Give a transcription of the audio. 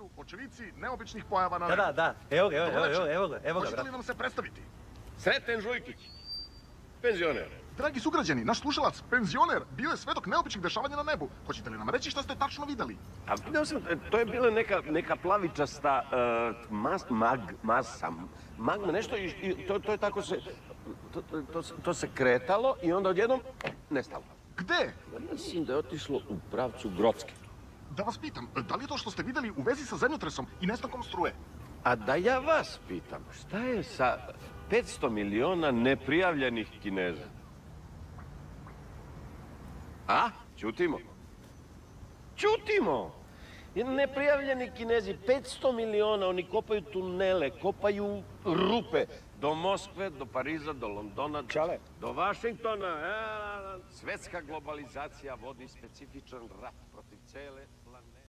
emisiju Očevici neobičnih pojava na nebu. Da. Evo ga. Možete li nam se predstaviti? Sreten Žujkić, penzioner. Dragi sugrađani, naš slušalac, penzioner, bio je svedok neobičnih dešavanja na nebu. Hoćete li nam reći šta ste tačno videli? A vidio sam, to je bila neka plavičasta masa, magma, nešto i to je tako se, to se kretalo i onda odjednom nestalo. Gde? Mislim da je otišlo u pravcu Grocke. Da vas pitam, da li je to što ste videli u vezi sa zemljotresom i nestankom struje? A da ja vas pitam, šta je sa 500 miliona neprijavljenih Kineza? A? Ćutimo. Ćutimo! Neprijavljeni Kinezi, 500 miliona, oni kopaju tunele, kopaju rupe. Do Moskve, do Pariza, do Londona, do Vašingtona. Svetska globalizacija vodi specifičan rat protiv cele planete.